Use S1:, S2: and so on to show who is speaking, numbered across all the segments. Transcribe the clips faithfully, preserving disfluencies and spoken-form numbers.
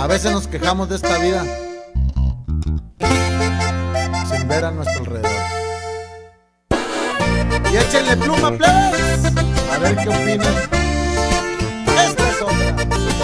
S1: A veces nos quejamos de esta vida sin ver a nuestro alrededor. Y échenle pluma, plebes, a ver qué opinan. Esta es otra.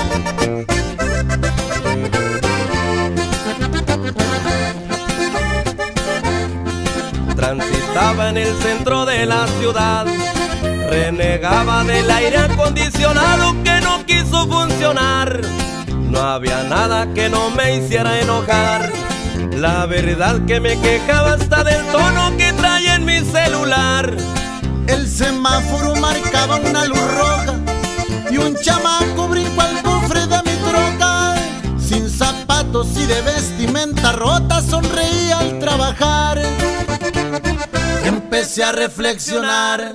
S2: Transitaba en el centro de la ciudad, renegaba del aire acondicionado que no quiso funcionar. No había nada que no me hiciera enojar. La verdad que me quejaba hasta del tono que traía en mi celular.
S1: El semáforo marcaba una luz roja y un chamaco brincó al cofre de mi troca. Sin zapatos y de vestimenta rota sonreía al trabajar. Empecé a reflexionar.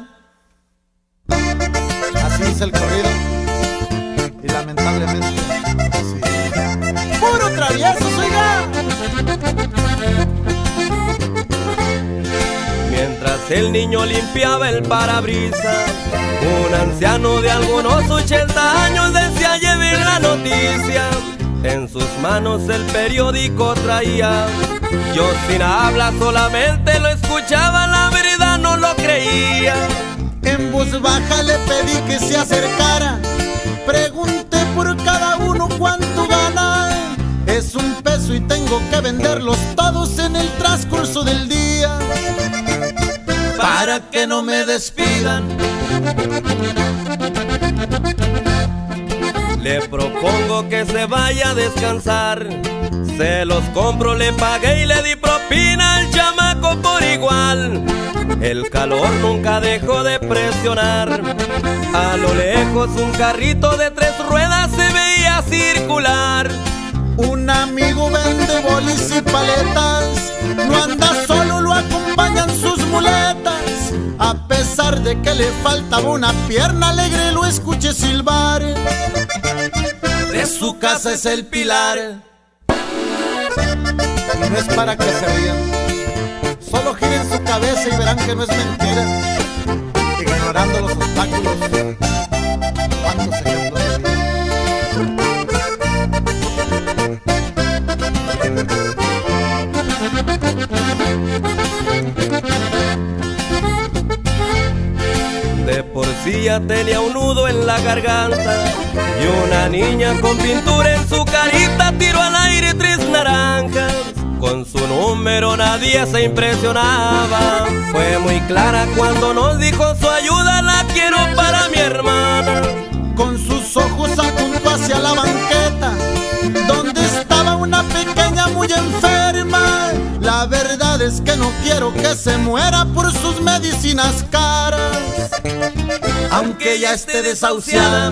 S1: Así es el corrido. Y lamentablemente así es. ¡Puro travieso, oiga!
S2: Mientras el niño limpiaba el parabrisas, un anciano de algunos ochenta años decía llevar la noticia. En sus manos el periódico traía. Yo sin habla solamente lo escuchaba, la verdad no lo creía.
S1: En voz baja le pedí que se acercara. Pregunté por cada uno cuánto gana. Es un peso y tengo que venderlos todos en el transcurso del día, para que no me despidan.
S2: Le propongo que se vaya a descansar. Se los compro, le pagué y le di propina al chamaco por igual. El calor nunca dejó de presionar. A lo lejos un carrito de tres ruedas se veía circular.
S1: Un amigo vende bolis y paletas, no anda solo, lo acompañan sus muletas. A pesar de que le faltaba una pierna, alegre lo escuché silbar. De su casa es el pilar. No es para que se rían, solo giren su cabeza y verán que no es mentira. Ignorando los obstáculos, ¿cuántos ejemplos de vida?
S2: De por sí ya tenía un nudo en la garganta, y una niña con pintura en su carita tiró al aire tres naranjas. Con su número nadie se impresionaba. Fue muy clara cuando nos dijo su ayuda la quiero para mi hermana.
S1: Con sus ojos apuntó hacia la banqueta, donde estaba una pequeña muy enferma. La verdad es que no quiero que se muera por sus medicinas caras, aunque ya esté desahuciada.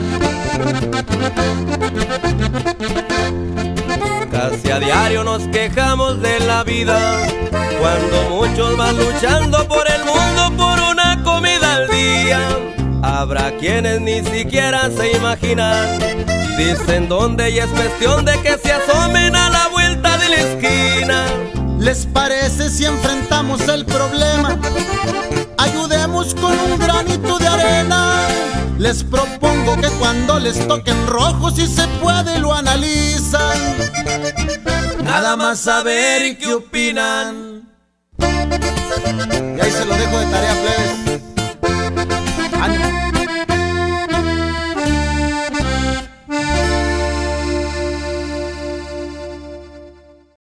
S2: Casi a diario nos quejamos de la vida, cuando muchos van luchando por el mundo por una comida al día. Habrá quienes ni siquiera se imaginan, dicen dónde y es cuestión de que se asomen a la vuelta de la esquina.
S1: ¿Les parece si enfrentamos el problema? Ayudemos con un granito de arena. Les propongo que cuando les toquen rojo, si se puede lo analizan. Nada más a ver qué opinan. Y ahí se lo dejo de tarea, plebes.